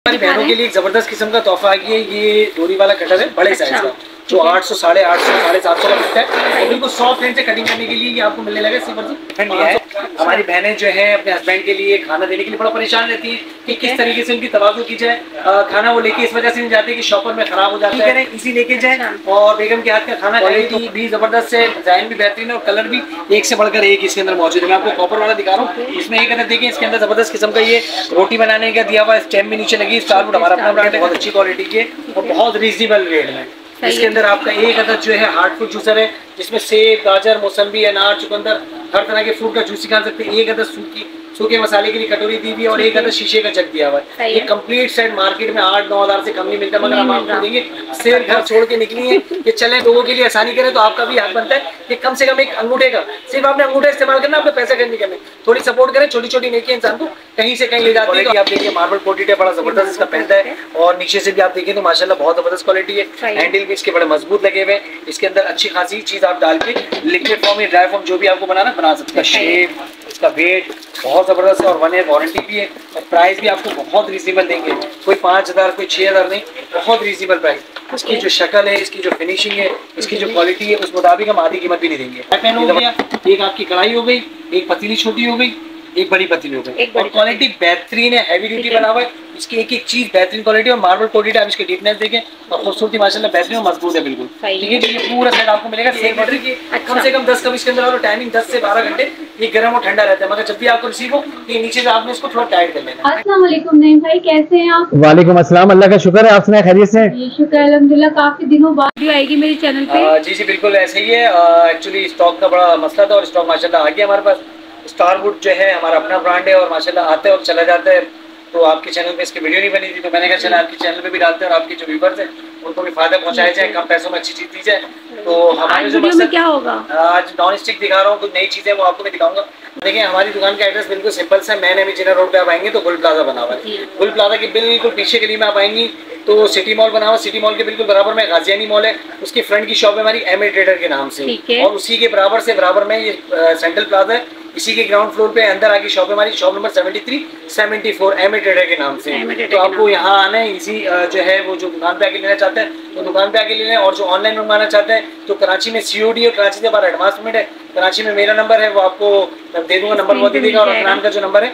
हमारी बहनों के लिए एक जबरदस्त किस्म का तोहफा आ गया है। ये डोरी वाला कटर है बड़े साइज का, जो 800, 850, 750 का बिकता है। और बिल्कुल सॉफ्ट हैंड से कटिंग करने के लिए ये आपको मिलने लगा सिर्फ। हमारी बहनें जो हैं अपने हस्बैंड के लिए खाना देने के लिए बड़ा परेशान रहती हैं कि किस तरीके से उनकी तवाज़ुन की जाए। खाना वो लेके इस वजह से नहीं जाते कि शॉपर में खराब हो जाता है, इसी लेके जाए। और बेगम के हाथ का खाना क्वालिटी भी जबरदस्त है, डिजाइन भी बेहतरीन है और कलर भी एक से बढ़कर एक इसके अंदर मौजूद है। मैं आपको कॉपर वाला दिखा रहा हूँ, इसमें एक अंदर देखिए इसके अंदर जबरदस्त किस्म का ये रोटी बनाने का दिया हुआ स्टेम भी नीचे लगी। स्टारवुड हमारा अपना ब्रांड है, बहुत अच्छी क्वालिटी की और बहुत रीजनेबल रेट में। इसके अंदर आपका एक अदद जो है हार्ड फ्रूट जूसर है, जिसमें सेब, गाजर, मौसम्बी, अनार, चुकंदर हर तरह के फ्रूट का जूस निकाल सकते हैं। एक अदद सूखे मसाले के लिए कटोरी दी हुई है और एक अदद शीशे का जग दिया हुआ है। ये कंप्लीट सेट मार्केट में 8-9 हज़ार से कम नहीं मिलता, मगर हम आपको देंगे। सिर्फ घर छोड़ के निकली है कि चलें लोगों के लिए आसानी करें, तो आपका भी हक बनता है कि कम से कम एक अंगूठे का, सिर्फ आपने अंगूठा इस्तेमाल करना, आपने पैसा खर्च नहीं करने। थोड़ी सपोर्ट करें, छोटी छोटी नेकी इंसान को कहीं से कहीं ले जाती है। आप देखिए मार्बल कोटेड है, बड़ा जबरदस्त इसका पहनता है और नीचे से भी आप देखें तो माशाल्लाह बहुत जबरदस्त क्वालिटी है। हैंडल भी इसके बड़े मजबूत लगे हुए हैं। इसके अंदर अच्छी खासी चीज आप डाल के लिक्विड फॉर्म या ड्राई फॉर्म जो भी आपको बनाना बना सकते हैं। शेप, इसका वेट बहुत जबरदस्त है और 1 ईयर वारंटी भी है और प्राइस भी आपको बहुत रीजनेबल देंगे। कोई 5,000 कोई 6,000 नहीं, बहुत रीजनेबल प्राइस। इसकी जो शक्ल है, इसकी जो फिनिशिंग है, इसकी जो क्वालिटी है, उस मुताबिक हम आधी कीमत भी नहीं देंगे। पैन हो गया, एक आपकी कढ़ाई हो गई, एक पतीली छोटी हो गई, एक बड़ी पतीली हो गई और क्वालिटी बेहतरीन है, हैवी ड्यूटी बना हुआ है। इसकी एक एक चीज बेहतरीन क्वालिटी और मार्बल कोटेड है। आप इसकी डीपनेस देखें और खूबसूरती माशाल्लाह बेहतरीन और मजबूत है बिल्कुल। ठीक है जी, ये पूरा सेट आपको मिलेगा 1 मीटर की। कम से कम 10 कप इसके अंदर और टाइमिंग 10 से 12 घंटे। ये गर्म और ठंडा रहता है, मगर जब भी आपको रिसीव हो ये नीचे से आपने इसको थोड़ा टाइट कर लेना। अस्सलाम वालेकुम नईम भाई, कैसे हैं आप? वालेकुम अस्सलाम, अल्लाह का शुक्र है। आप सुनाए खैरियत से? जी शुक्र अल्हम्दुलिल्लाह। काफी दिनों बाद वीडियो आएगी मेरे चैनल पे। जी जी बिल्कुल ऐसे ही है। एक्चुअली स्टॉक का बड़ा मसला था और स्टॉक माशाल्लाह आ गया हमारे पास। स्टारवुड जो है हमारा अपना ब्रांड है और माशाल्लाह आता है और चला जाता है। तो आपके चैनल पे इसकी वीडियो नहीं बनी थी, तो मैंने कहा चला आपके चैनल पे भी डालते हैं और आपके जो व्यूअर्स हैं उनको भी फायदा पहुंचाया जाए, कम पैसों में अच्छी चीज दी जाए। तो हमारे जो वीडियो में क्या होगा, आज नॉन स्टिक दिखा रहा हूँ, कुछ नई चीजें वो आपको मैं दिखाऊंगा। देखिए हमारी दुकान का एड्रेस बिल्कुल सिंपल सा, मैन एमिजिना रोड पे आप आएंगे तो गुल प्लाजा बना हुआ है। गुल प्लाजा के बिल्कुल पीछे गली में आप आएंगी तो सिटी मॉल बना हुआ, सिटी मॉल के बिल्कुल बराबर में गाजियानी मॉल है, उसकी फ्रंट की शॉप है हमारी एम ए ट्रेडर के नाम से। और उसी के बराबर में ये सेंट्रल प्लाजा है, इसी के ग्राउंड फ्लोर पे अंदर आके शॉप है हमारी, shop number 73, 74 M A trader के नाम से। तो आपको यहाँ आना है, इसी जो है वो जो दुकान पे आके लेना चाहते हैं तो दुकान पे आके ले लें, और जो ऑनलाइन मंगवाना चाहते हैं तो कराची में COD और कराची से बाहर एडवांस पेमेंट है। कराची में मेरा नंबर है वो आपको दे दूंगा, नंबर वो दे देगा। और अफनान का जो नंबर है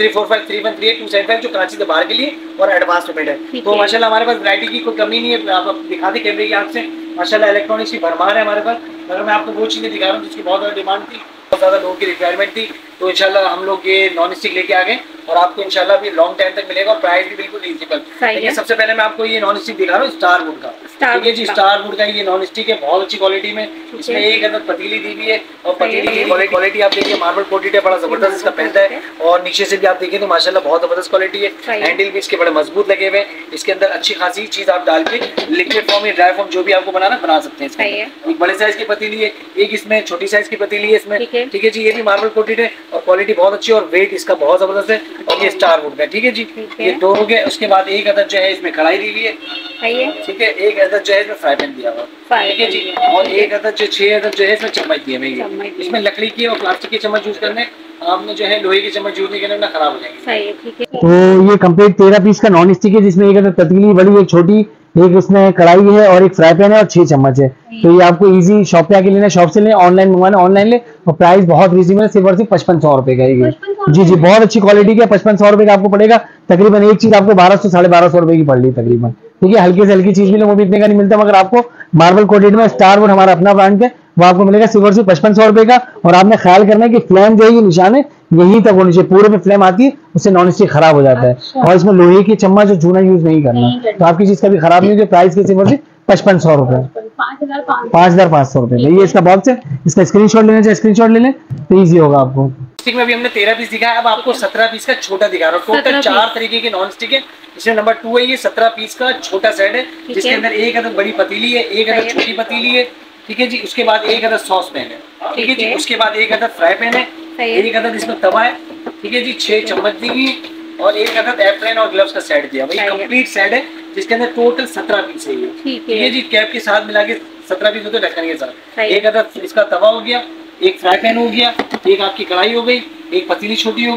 03453138 जो कराची से बाहर के लिए और एडवांस पेमेंट है। तो माशाल्लाह हमारे पास वैरायटी की कोई कमी नहीं है। आप दिखा दे कैमरे की आंख से, माशाल्लाह इलेक्ट्रॉनिक्स की भरमार है हमारे पास। अगर मैं आपको वो चीज़ें दिखा रहा हूँ जिसकी बहुत ज़्यादा डिमांड थी, बहुत ज़्यादा लोगों की रिक्वायरमेंट थी, तो इंशाल्लाह हम लोग ये नॉन स्टिक लेके आ गए और आपको इंशाल्लाह भी लॉन्ग टाइम तक मिलेगा और प्राइस भी बिल्कुल रीजनेबल। देखिए सबसे पहले मैं आपको ये नॉन स्टिक दिखा रहा हूँ स्टारवुड का। ठीक है जी, स्टारवुड का ये नॉन स्टिक है, बहुत अच्छी क्वालिटी में। इसमें एक अदद पतीली दी हुई है और पतीली की क्वालिटी आप देखिए मार्बल कोटेड है, बड़ा जबरदस्त इसका पहनता है। और नीचे से भी आप देखें तो माशाल्लाह बहुत जबरदस्त क्वालिटी है। हैंडल भी इसके बड़े मजबूत लगे हुए हैं। इसके अंदर अच्छी खासी चीज आप डाल के लिक्विड फॉर्म या ड्राई फॉर्म जो भी आपको बनाना बना सकते हैं। एक बड़े साइज की पतीली है, एक इसमें छोटी साइज की पतीली है इसमें। ठीक है जी, ये भी मार्बल कोटेड है और क्वालिटी बहुत अच्छी है और वेट इसका बहुत जबरदस्त है। और ये स्टारवुड का, ठीक है जी, ये दो हो गए। उसके बाद एक अदद जो है इसमें कढ़ाई दी हुई है, ठीक है, एक अदद जो है इसमें फ्राई पैन दिया हुआ, ठीक है जी, और एक अदद जो 6 अदद जो है इसमें चम्मच दिए हुए। इसमें लकड़ी की और प्लास्टिक की चम्मच यूज करने, आपने जो है लोहे की चम्मच यूज नहीं करने ना, खराब हो जाएगी। तो ये कंप्लीट 13 पीस का नॉन स्टिक है, जिसमें एक अदद पतीली बड़ी, एक छोटी, एक उसमें कढ़ाई है और एक फ्राई पैन है और 6 चम्मच है। तो ये आपको इजी शॉप पे आके लेना, शॉप से लें, ऑनलाइन मंगवाना ऑनलाइन ले। और प्राइस बहुत रीजनेबल है, सिर्फ और सिर्फ 5500 रुपए का है। जी जी, बहुत अच्छी क्वालिटी का 5500 रुपए का आपको पड़ेगा। तकरीबन एक चीज आपको 1200 1250 रुपए की पड़ रही तकरीबन। ठीक है, हल्की से हल्की चीज मिले वो भी इतने का नहीं मिलता, मगर आपको मार्बल कोटेड में स्टारवुड हमारा अपना ब्रांड है, वो आपको मिलेगा सिर्फ और सिर्फ 5500 रुपए का। और आपने ख्याल करना है कि फ्लेम जो है ये निशान है यहीं तक होनी चाहिए, पूरे में फ्लेम आती है उससे नॉन स्टिक खराब हो जाता है। और इसमें लोहे की चम्मच और चूना यूज नहीं करना, तो आपकी चीज कभी खराब नहीं होगी। प्राइस के सिर्फ और सिर्फ 5500 रुपए, 5500 रुपए। ये इसका बॉक्स है, इसका स्क्रीनशॉट लेना चाहिए, स्क्रीनशॉट ले लें तो ईजी होगा आपको। स्टिक में भी हमने 13 पीस दिखाया, अब आपको 17 पीस का छोटा दिखा रहा हूँ। टोटल 4 तरीके के नॉन स्टिक है। इसमें नंबर 2 है, ये 17 पीस का छोटा सेट है, जिसके अंदर एक अदद बड़ी पतीली है, एक अदद छोटी पतीली है, ठीक है जी। उसके बाद एक अदद सॉस पैन है, ठीक है जी। उसके बाद एक अदद फ्राई पैन है, एक अदद इसमें तवा है, ठीक है जी। 6 चम्मच दी हुई और एक अदद एप्रन और ग्लव्स का सेट दिया। वही कंप्लीट सेट है जिसके अंदर टोटल 17 पीस है ये, ठीक है जी। कैप के साथ मिला के 17 पीस होते हैं ढक्कन के साथ। एक अदद इसका तवा हो गया, एक फ्राई पैन हो गया, एक आपकी कढ़ाई हो गई, एक पतीली छोटी हो गई,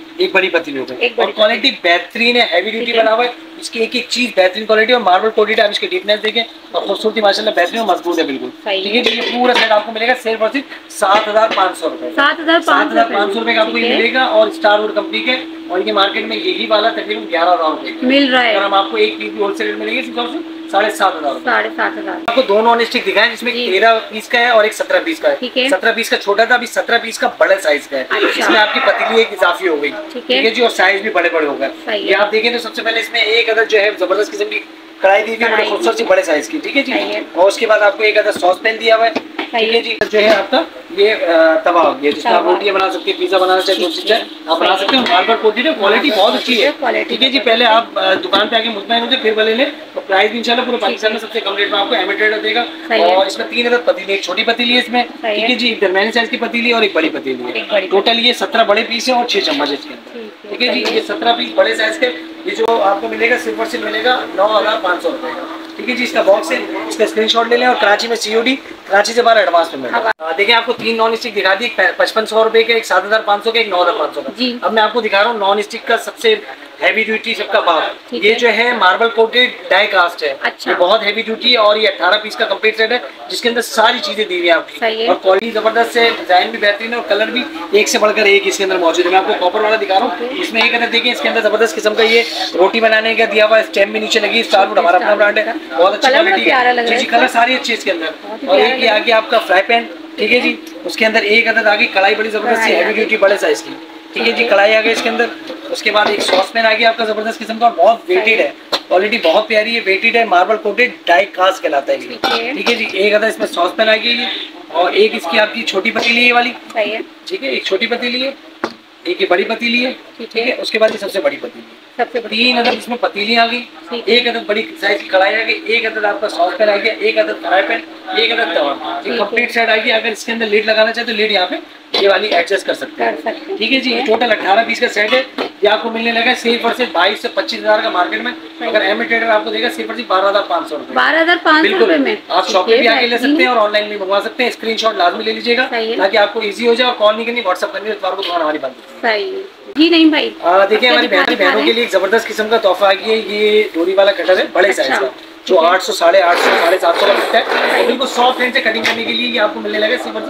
एक बड़ी पतीली हो गई। एक बड़ी और क्वालिटी बेहतरीन है, हैवी ड्यूटी बना हुआ है, इसकी एक एक चीज बेहतरीन क्वालिटी और मार्बल कोटेड। आप इसकी डीपनेस देखें और खूबसूरती माशाल्लाह बेहतरीन और मजबूत है बिल्कुल। ठीक है जी, ये पूरा सेट आपको मिलेगा सिर्फ और सिर्फ 7,500 रुपए। 7,500 रुपए का आपको ये मिलेगा और स्टार वुड कंपनी के। और ये मार्केट में यही वाला तकरीबन 11,000 रुपए मिल रहा है। अगर हम आपको एक पीस भी होलसेल रेट मिलेगी सिर्फ 7,500 रुपए। 7,500 आपको दो नॉन स्टिक दिखाएं जिसमें 13 पीस का है और एक 17 पीस का है। ठीक है। 17 पीस का छोटा था, अभी 17 पीस का बड़े साइज का है। अच्छा। इसमें आपकी पतीली एक इजाफी हो गई। ठीक है जी, और साइज भी बड़े बड़े हो गए। ये आप देखें तो सबसे पहले इसमें एक अदर जो है जबरदस्त किस्म की कढ़ाई दी हुई है, बड़े खूबसूरत सी बड़े साइज की। ठीक है जी, और उसके बाद आपको एक अदर सॉस पैन दिया हुआ है। ठीक है जी, जो है आपका ये तवा हो गया जिसमें आप रोटियां बना सकते हैं, पिज्जा बनाना चाहे, जो चीज आप बना सकते हैं। मार्बल कोटेड है, क्वालिटी बहुत अच्छी है। ठीक है जी, पहले आप दुकान पे आके मुतमईन होते फिर वाले लें तो प्राइस भी इंशाल्लाह पूरे पाकिस्तान में सबसे कम रेट में आपको एमिटेड देगा। और इसमें 3 अदर पतीली, एक छोटी पतीली है इसमें। ठीक है जी, एक दरमियानी साइज की पतीली और एक बड़ी पतीली है। टोटल ये 17 बड़े पीस है और 6 चम्मच इसके अंदर। ठीक है जी, ये 17 पीस बड़े साइज के, ये जो आपको मिलेगा सिर्फ और सिर्फ मिलेगा 9,500 रुपए का। ठीक है जी, इसका बॉक्स है, इसका स्क्रीनशॉट ले लें। और कराची में COD, कराची से बाहर एडवांस में मिलेगा। देखिए आपको 3 नॉन स्टिक दिखा दी, 5500 रुपए के, एक 7,500 के, एक 9,500 का। अब मैं आपको दिखा रहा हूँ नॉन स्टिक का सबसे हैवी ड्यूटी सबका बाप। ये जो है मार्बल कोटेड डाई कास्ट है। अच्छा। ये बहुत हैवी ड्यूटी है और ये 18 पीस का कंप्लीट सेट है जिसके अंदर सारी चीजें दी हुई है आपकी। और क्वालिटी जबरदस्त है, डिजाइन भी बेहतरीन है और कलर भी एक से बढ़कर एक इसके अंदर मौजूद है। मैं आपको कॉपर वाला दिखा रहा हूँ, इसमें एक अंदर देखिए इसके अंदर जबरदस्त किस्म का ये रोटी बनाने का दिया हुआ है, स्टेम भी नीचे लगी। स्टार वुड हमारा अपना ब्रांड है, बहुत अच्छी क्वालिटी जी, कलर सारी अच्छी इसके अंदर। और एक ये आगे आपका फ्राई पैन। ठीक है जी, उसके अंदर एक अदद आगे कढ़ाई बड़ी जबरदस्त हैवी ड्यूटी बड़े साइज की। ठीक है जी, कढ़ाई आ गई इसके अंदर। उसके बाद एक सॉस पैन आ गया आपका जबरदस्त किस्म का, बहुत वेटेड है, क्वालिटी बहुत प्यारी है, वेटेड है, मार्बल कोटेड डाई कास्ट कहलाता है। ठीक है जी, एक अदद इसमें सॉस पैन आ गई और एक इसकी आपकी छोटी पतीली है वाली। ठीक है, एक छोटी पतीली है, एक ये बड़ी पतीली है। ठीक है, उसके बाद ये सबसे बड़ी पतीली है। 3 अदद इसमें पतीली आ गई, एक अदद बड़ी साइज की कढ़ाई आ गई, एक अदद आपका सॉस पैन आ गया, एक अदद फ्राई पैन, एक अदद तवा। कंप्लीट सेट आ गया। अगर इसके अंदर लीड लगाना चाहे तो लीड यहाँ पे ये वाली एडजस्ट कर सकते हैं। ठीक है जी, ये टोटल 18 पीस का सेट है। ये आपको मिलने लगा सिर्फ और सिर्फ 22 से 25,000 का मार्केट में। अगर एमिटेड आपको देगा सिर्फ और सिर्फ 12,500 रुपए। 12,500 रुपए में आप शॉप पे भी आके ले सकते हैं और ऑनलाइन भी मंगवा सकते हैं। स्क्रीनशॉट लाजमी ले लीजिएगा ताकि आपको इजी हो जाए और कॉल नहीं करनी, व्हाट्सएप करनी, इतवार को दुकान हमारी बंद है। जी नहीं भाई, देखिए हमारी बहनों के लिए एक जबरदस्त किस्म का तोहफा आ गया है। ये डोरी वाला कटर है बड़े साइज का, जो 800, 850, 750 का बिकता है। और बिल्कुल सॉफ्ट हैंड से कटिंग करने के लिए ये आपको मिलने लगा सिर्फ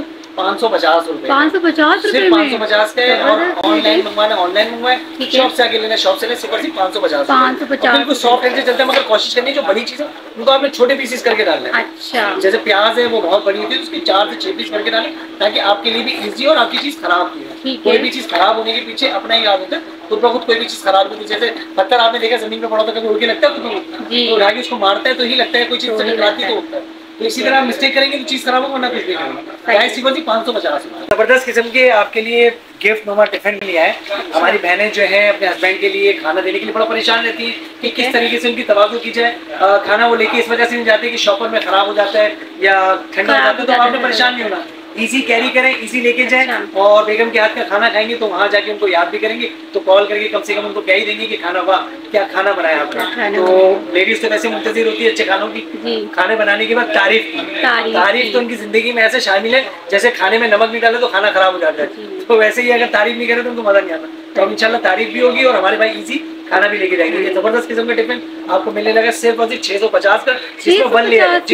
550 रुपए। 550 रुपए सिर्फ 550 का है। और ऑनलाइन मंगवाना ऑनलाइन मंगवाए, शॉप से आके लेना शॉप से ले, सिर्फ 550। बिल्कुल सॉफ्ट हैंड से चलता है, मगर कोशिश करनी जो बड़ी चीज है उनको आपने छोटे पीसेस करके डालना है। अच्छा। जैसे प्याज है वो बहुत बड़ी होती है, उसके 4 से 6 पीस करके डालें ताकि आपके लिए भी इजी और आपकी चीज खराब नहीं हो। कोई भी चीज खराब होने के पीछे अपना ही याद होता है, खुद ब खुद कोई भी चीज खराब होती है। जैसे पत्थर आपने देखा जमीन पे पड़ा होता है, कभी उड़ के लगता है, कभी तो उड़ा के उसको मारता है तो ही लगता है, कोई चीज से टकराती तो होता है। तो इसी तरह मिस्टेक करेंगे तो चीज खराब होगा, ना कुछ नहीं करेंगे। प्राइस सिर्फ 550। जबरदस्त किस्म के आपके लिए गिफ्ट नुमा टिफिन लिया है। हमारी बहनें जो है अपने हस्बैंड के लिए खाना देने के लिए बड़ा परेशान रहती है कि किस तरीके से उनकी तवाज़ु की जाए। खाना वो लेके इस वजह से नहीं जाते कि शॉपर में खराब हो जाता है या ठंडा हो जाता है, तो आपने परेशान नहीं होना। इजी कैरी करें, इजी लेके जाएं और बेगम के हाथ का खाना खाएंगे तो वहाँ जाके उनको याद भी करेंगे, तो कॉल करके कम से कम उनको कह ही देंगे कि खाना, वाह क्या खाना बनाया आपने। तो लेडीज तो वैसे मुंतजिर होती है अच्छे खानों की, खाने बनाने के बाद तारीफ तो उनकी जिंदगी में ऐसे शामिल है जैसे खाने में नमक नहीं डाले तो खाना खराब हो जाता है। तो वैसे ही अगर तारीफ नहीं करे तो उनको मजा नहीं आता। तो अब इंशाल्लाह तारीफ भी होगी और हमारे भाई इजी खाना भी लेके जाएंगे। ये जबरदस्त किस्म का टिफिन आपको मिलने लगा सिर्फ और सिर्फ 650 का, जिसमें 1 लेयर। जी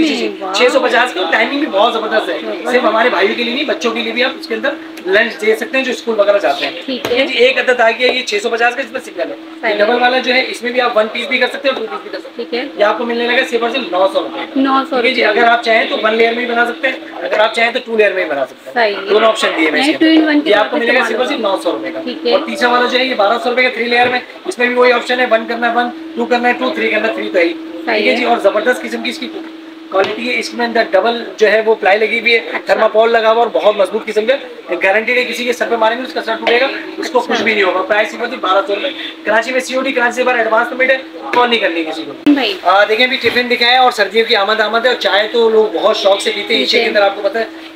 650 का। टाइमिंग भी बहुत जबरदस्त है, सिर्फ हमारे भाइयों के लिए नहीं बच्चों के लिए भी आप उसके अंदर लंच दे सकते हैं जो स्कूल वगैरह जाते हैं। ठीक है जी, एक अदद आ गया ये 650 का, इसमें सिंगल है। डबल वाला जो है इसमें भी आप 1 पीस भी कर सकते हैं और 2 पीस भी कर सकते हैं। ये आपको मिलने लगा सिर्फ और सिर्फ 900 रुपए। 900 जी, अगर आप चाहें तो 1 लेयर में भी बना सकते हैं, अगर आप चाहें तो 2 लेयर में भी बना सकते हैं। दोनों ऑप्शन दिए हैं। ये आपको मिलेगा सिर्फ और सिर्फ 900 रुपए का। और तीसरा वाला जो है ये 1200 रुपए का 3 लेयर में, इसमें भी वही ऑप्शन है, 1 करना 1, 2 करना है 2, 3 करना 3 तो है। ठीक है जी, और जबरदस्त किस्म की इसकी क्वालिटी है। इसमें अंदर डबल जो है वो प्लाई लगी हुई है, थर्माकोल लगा हुआ और बहुत मजबूत किस्म का, गारंटीड है। किसी के सर पे मारेंगे उसका सर टूटेगा, उसको कुछ भी नहीं होगा। प्राइस सिर्फ 1200 रुपए। कराची में COD, कराची से बाहर एडवांस पेमेंट है, कॉल नहीं करनी किसी को। देखें भी टिफिन दिखाया और सर्दियों की आमद है और चाय तो लोग बहुत शौक से पीते हैं। ईशे के अंदर आपको पता है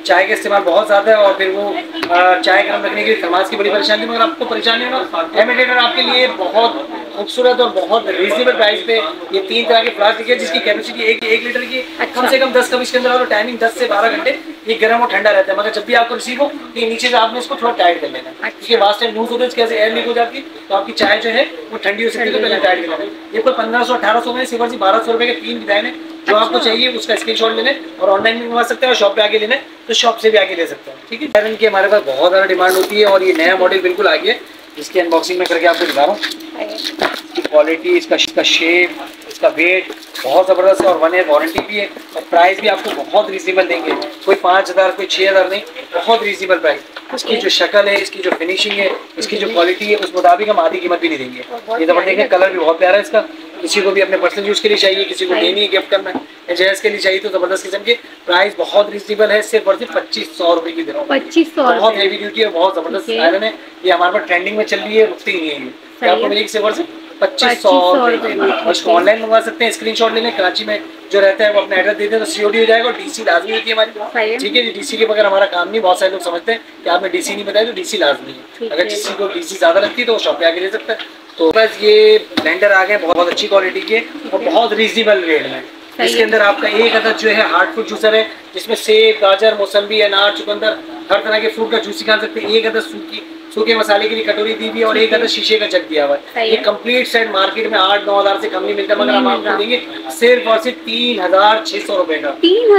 चाय का इस्तेमाल बहुत ज्यादा है और फिर वो चाय गर्म रखने के लिए थर्मास की बड़ी परेशानी, मगर आपको परेशानी होगा इमिटेटर आपके लिए बहुत खूबसूरत और बहुत रीजनेबल प्राइस पे ये 3 तरह के फ्लास्क है जिसकी कैपेसिटी 1 लीटर की कम से कम 10 कप इसके अंदर और टाइमिंग 10 से 12 घंटे ये गर्म और ठंडा रहता है। मगर जब भी आपको रिसीव हो तो नीचे से आपने इसको थोड़ा टाइट कर लेना है, इसके बाद से लूज होता है, कैसे एयर लीक हो जाती है तो आपकी चाय जो है वो ठंडी हो सकती है, तो पहले टाइट कर लेना है। ये कोई 1500-1800 में सिर्फ 1200 रुपए के 3 डिजाइन है, जो आपको चाहिए उसका स्क्रीनशॉट ले लें और ऑनलाइन भी मंगवा सकते हैं और शॉप पे आके लेना है तो शॉप से भी आके ले सकते हैं। ठीक है, आयरन की हमारे पास बहुत ज़्यादा डिमांड होती है और ये नया मॉडल बिल्कुल आ गया है, इसकी अनबॉक्सिंग में करके आपको दिखा रहा हूँ। इसकी क्वालिटी, इसका शेप, इसका वेट बहुत ज़बरदस्त है और 1 ईयर वारंटी भी है और प्राइस भी आपको बहुत रीजनेबल देंगे, कोई 5000 कोई 6000 नहीं, बहुत रीजनेबल प्राइस। इसकी जो शक्ल है, इसकी जो फिनिशिंग है, इसकी जो क्वालिटी है उस मुताबिक हम आधी कीमत भी नहीं देंगे। ये जबरदस्त देखें, कलर भी बहुत प्यारा है इसका, किसी को भी अपने पर्सनल यूज़ के लिए चाहिए, किसी को देनी है गिफ्ट करना है, जहेज के लिए चाहिए तो जबरदस्त किस्म के। प्राइस बहुत रीजनेबल है, सिर्फ और सिर्फ 2500 रुपए की दे रहा हूँ। 2500 बहुत हेवी ड्यूटी है, बहुत जबरदस्त आयरन है, ये हमारे पास ट्रेंडिंग में चल रही है, रुकती ही नहीं है। ये आपको मिलेगी सिर्फ और सिर्फ 2500 रुपए और इसको ऑनलाइन मंगवा सकते हैं, स्क्रीनशॉट ले लें, कराची में जो रहता है वो अपना एड्रेस दे दें तो सीओडी हो जाएगा और डीसी लाजमी होती है हमारी। ठीक है जी, डीसी के बगैर हमारा काम नहीं। बहुत सारे लोग समझते हैं कि आपने डीसी नहीं बताया तो डीसी लाजमी है, अगर किसी को डीसी ज्यादा लगती है तो वो शॉप पे आके ले सकता है। तो बस ये ब्लेंडर आ गए, बहुत अच्छी क्वालिटी के और बहुत रीजनेबल रेट में। इसके अंदर आपका एक अदद जो है हार्ड फ्रूट जूसर है, जिसमें सेब, गाजर, मौसम्बी, अनार, चुकंदर हर तरह के फ्रूट का जूस निकाल सकते हैं। एक अदद सूखे मसाले के लिए कटोरी दी हुई है और एक अदद शीशे का जग दिया हुआ है। ये कंप्लीट सेट मार्केट में 8-9 हजार से कम नहीं मिलता, मगर हम आपको देंगे सिर्फ और सिर्फ 3600 रुपए का।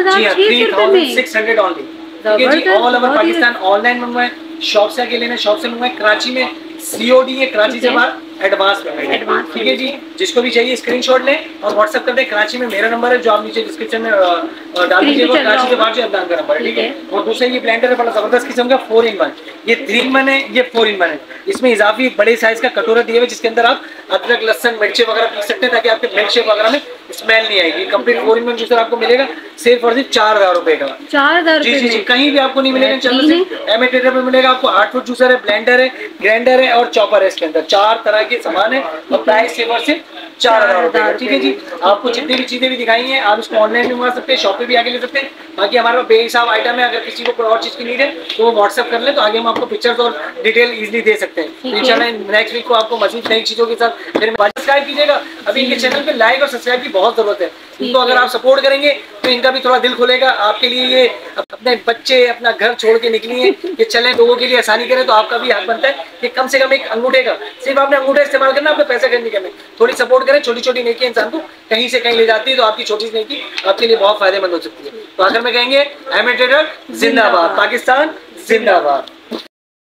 3600 ऑनली। ठीक है जी, ऑल ओवर पाकिस्तान ऑनलाइन मंगवाए, शॉप से आके लेना, शॉप से मंगवाए। कराची में सीओडी है, कराची से बाहर एडवांस पेमेंट है। ठीक है जी, जिसको भी चाहिए स्क्रीनशॉट लें और व्हाट्सएप कर दें। कराची में मेरा नंबर है जो आप नीचे डिस्क्रिप्शन में डाल दीजिएगा, कराची से बाहर जो अदनान का नंबर है। ठीक है, और दूसरा ये ब्लेंडर है, बड़ा जबरदस्त किस्म का 4-in-1, ये 3-in-1 है, ये 4-in-1 है। इसमें इजाफी एक बड़े साइज का कटोरा दिया हुआ है जिसके अंदर आप अदरक, लहसुन, मिर्ची वगैरह पी सकते हैं ताकि आपके मिल्क शेक वगैरह में स्मेल नहीं आएगी। कंप्लीट 4-in-1 जूसर आपको मिलेगा सिर्फ और सिर्फ 4000 रुपए का। 4000 जी जी जी, कहीं भी आपको नहीं मिलेगा, एमिटेटर पे मिलेगा आपको। हार्ड फ्रूट जूसर है, ब्लेंडर है, ग्राइंडर है और चॉपर है। इसके अंदर 4 तरह के सामान है और प्राइस सिर्फ और सिर्फ 4000 रुपए का। ठीक है जी, आपको जितनी भी चीजें भी दिखाई हैं आप इसको ऑनलाइन भी मंगा सकते हैं, शॉप पे भी आके ले सकते हैं। बाकी हमारे पास बेहिसाब आइटम है, अगर किसी को कोई और चीज की नीड है तो वो व्हाट्सएप कर ले तो आगे हम आपको पिक्चर्स और डिटेल इजीली दे सकते हैं। इंशाल्लाह नेक्स्ट वीक को आपको मजीद नई चीजों के साथ फिर सब्सक्राइब कीजिएगा। अभी इनके चैनल पे लाइक और सब्सक्राइब की बहुत जरूरत है, इनको अगर आप सपोर्ट करेंगे तो इनका भी थोड़ा दिल खुलेगा आपके लिए। ये अपने बच्चे, अपना घर छोड़ के निकली है कि चलें, लोगों के लिए आसानी करें, तो आपका भी हक बनता है कि कम से कम एक अंगूठे का, सिर्फ आपने अंगूठे इस्तेमाल करना, आपने पैसा करने करने। थोड़ी सपोर्ट करें, छोटी छोटी नेकी इंसान को कहीं से कहीं ले जाती है, तो आपकी छोटी सी नेकी आपके लिए बहुत फायदेमंद हो सकती है। तो आखिर में कहेंगे इमिटेटर जिंदाबाद, पाकिस्तान जिंदाबाद।